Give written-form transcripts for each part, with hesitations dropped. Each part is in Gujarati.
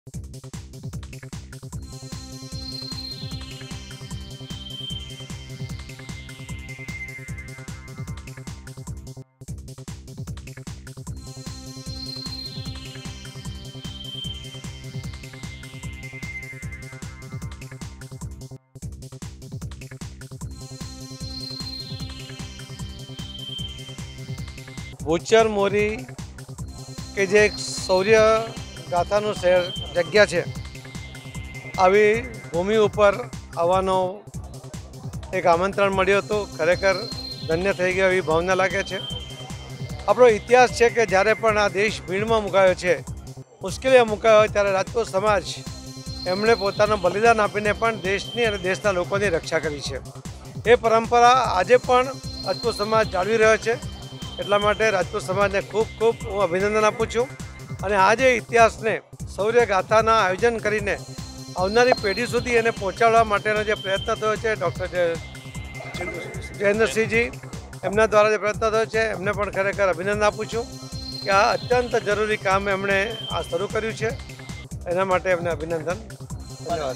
ભૂચર મોરી કે જે એક શૌર્ય ગાથાનું શહેર જગ્યા છે, આવી ભૂમિ ઉપર આવવાનો એક આમંત્રણ મળ્યું હતું. ખરેખર ધન્ય થઈ ગયો એવી ભાવના લાગે છે. આપણો ઇતિહાસ છે કે જ્યારે પણ આ દેશ ભીડમાં મુકાયો છે, મુશ્કેલીમાં મુકાયો હોય ત્યારે રાજપૂત સમાજ એમણે પોતાનું બલિદાન આપીને પણ દેશની અને દેશના લોકોની રક્ષા કરી છે. એ પરંપરા આજે પણ રાજપૂત સમાજ જાળવી રહ્યો છે. એટલા માટે રાજપૂત સમાજને ખૂબ ખૂબ હું અભિનંદન આપું છું. અને આજે ઇતિહાસને શૌર્ય ગાથાના આયોજન કરીને આવનારી પેઢી સુધી એને પહોંચાડવા માટેનો જે પ્રયત્ન થયો છે, ડૉક્ટર જયેન્દ્રસિંહજી એમના દ્વારા જે પ્રયત્ન થયો છે એમને પણ ખરેખર અભિનંદન આપું છું કે આ અત્યંત જરૂરી કામ એમણે આ શરૂ કર્યું છે. એના માટે એમને અભિનંદન. ધન્યવાદ.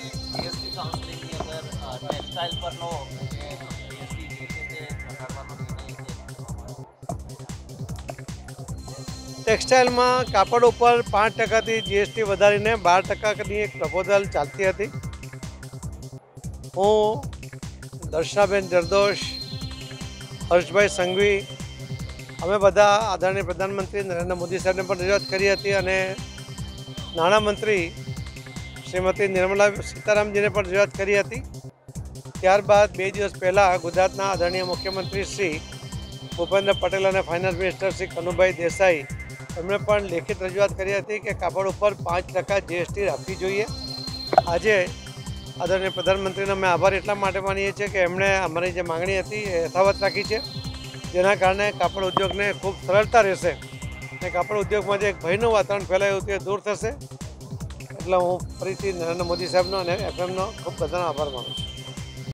ટેક્સટાઇલમાં કાપડ ઉપર 5%થી GST વધારીને 12%ની એક પ્રપોઝલ ચાલતી હતી. હું દર્શનાબેન જરદોશ, હર્ષભાઈ સંઘવી, અમે બધા આદરણીય પ્રધાનમંત્રી નરેન્દ્ર મોદી સાહેબને પણ રજૂઆત કરી હતી અને નાણામંત્રી શ્રીમતી નિર્મલા સીતારામજીને પણ રજૂઆત કરી હતી. ત્યારબાદ 2 દિવસ પહેલાં ગુજરાતના આદરણીય મુખ્યમંત્રી શ્રી ભૂપેન્દ્ર પટેલ અને ફાઇનાન્સ મિનિસ્ટર શ્રી કનુભાઈ દેસાઈ એમણે પણ લેખિત રજૂઆત કરી હતી કે કાપડ ઉપર 5% GST રાખવી જોઈએ. આજે આદરણીય પ્રધાનમંત્રીનો અમે આભાર એટલા માટે માનીએ છીએ કે એમણે અમારી જે માંગણી હતી એ યથાવત રાખી છે, જેના કારણે કાપડ ઉદ્યોગને ખૂબ સરળતા રહેશે અને કાપડ ઉદ્યોગમાં જે એક ભયનું વાતાવરણ ફેલાયું હતું એ દૂર થશે. એટલે હું ફરીથી નરેન્દ્ર મોદી સાહેબનો અને FM નો ખૂબ બધાનો આભાર માનું છું.